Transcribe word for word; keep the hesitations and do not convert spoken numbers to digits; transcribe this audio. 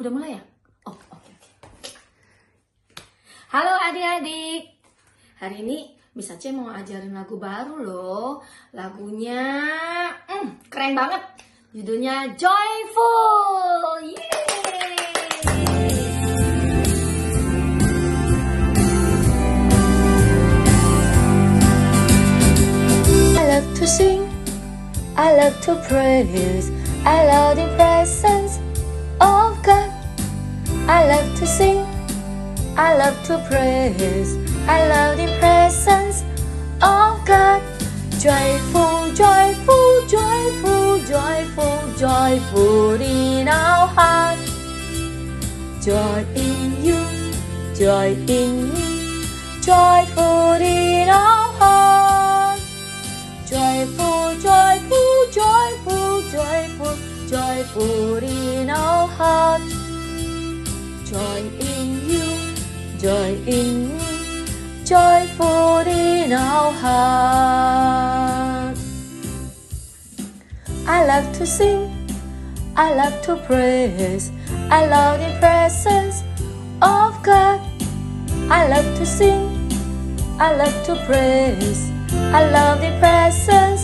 Udah mulai ya? Oh, oke okay, oke. Okay. Halo adik-adik. Hari ini Miss Aceh mau ajarin lagu baru loh. Lagunya hmm, keren banget. Judulnya Joyful. Yeay. I love to sing, I love to praise, I love the presence of God. I love to sing, I love to praise, I love the presence of God. Joyful, joyful, joyful, joyful, joyful in our heart. Joy in you, joy in me, joyful in our heart. Joyful, joyful, joyful, joyful, joyful in our heart. Joy in you, joy in me, joyful in our heart. I love to sing, I love to praise, I love the presence of God. I love to sing, I love to praise, I love the presence